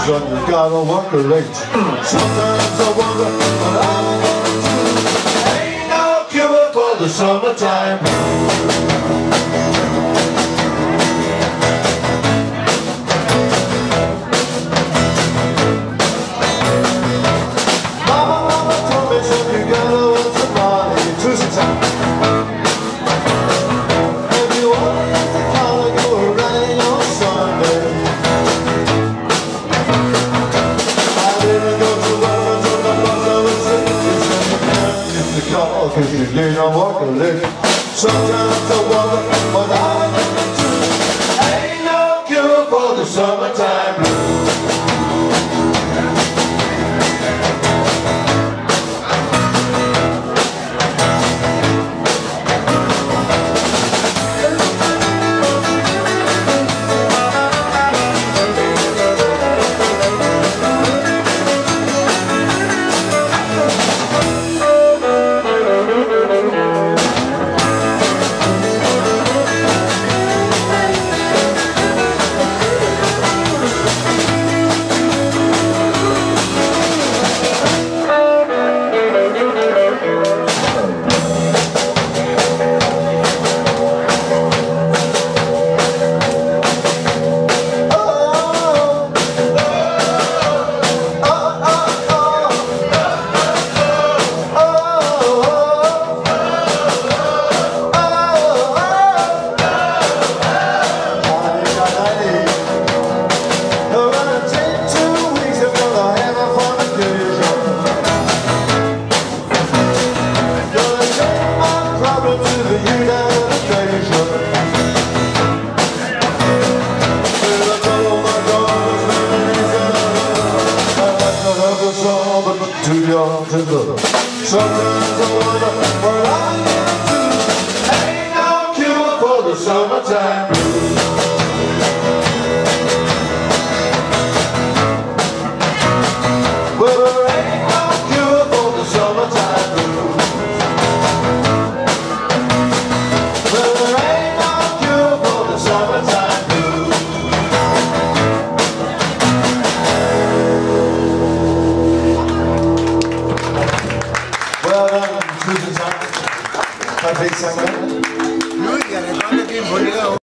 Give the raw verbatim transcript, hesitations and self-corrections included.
son, you gotta work late. Sometimes I wonder what I'm gonna do. Ain't no cure for the summertime. Mama, mama told me, son, you gotta work some money to some time. If you wanna get the collar, go running on Sunday. Cause you need no work a lick. Sometimes I wonder what I'm gonna do. Ain't no cure for the summertime blues. Too young to look. Sometimes I wonder what I'm gonna do. Ain't no cure for the summertime blues. Well, there ain't no cure for the summertime blues. Well, there ain't no cure for the summertime blues. Well done, Susan Simon. I think so, man.